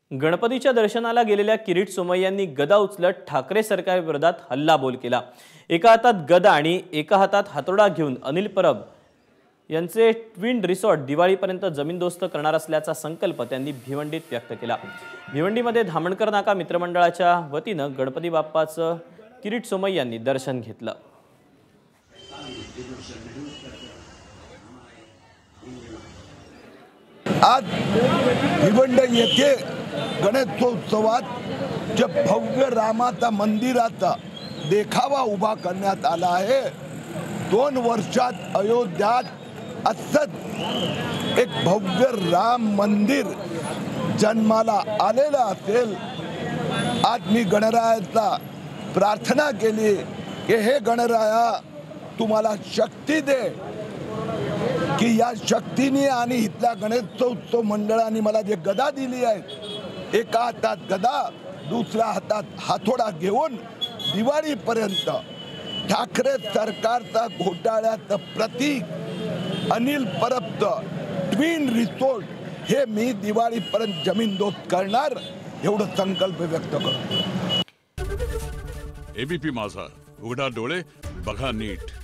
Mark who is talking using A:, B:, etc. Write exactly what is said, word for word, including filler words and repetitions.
A: गणपतीच्या दर्शनाला गेलेल्या किरीट सोमय्यांनी गदा उचलत ठाकरे सरकारविरोधात हल्लाबोल केला। एका हातात गदा आणि एका हातात हातोडा घेऊन अनिल परब यांचे ट्विन रिसॉर्ट दिवाळीपर्यंत जमीनदोस्त करणार असल्याचा संकल्प त्यांनी भिवंडीत व्यक्त केला। भिवंडीमध्ये धामणकर नाका मित्रमंडळाच्या वतीनं गणपती बाप्पाचं किरीट सोमय्यांनी दर्शन घेतलं।
B: आज भिवंडी येथे गणेशोत्सवात जे भव्य रामाचा मंदिराचा देखावा उभा करण्यात आला आहे। दोन वर्षात अयोध्यात असत एक भव्य राम मंदिर जन्माला आलेलं असेल। आज मी गणरायाचा प्रार्थना केली की हे गणराया तुम्हाला शक्ती दे की या शक्तीने आणि इथल्या गणेशोत्सव मंडळाने मला जे गदा दिली आहे, एका हातात गदा दुसऱ्या हातात हातोडा घेऊन दिवाळीपर्यंत ठाकरे सरकारचा घोटाळ्याचं प्रतीक अनिल परबचं ट्विन रिसॉर्ट हे मी दिवाळीपर्यंत जमीनदोस्त करणार एवढं संकल्प व्यक्त करतो।
C: एबीपी माझा, उघडा डोळे बघा नीट।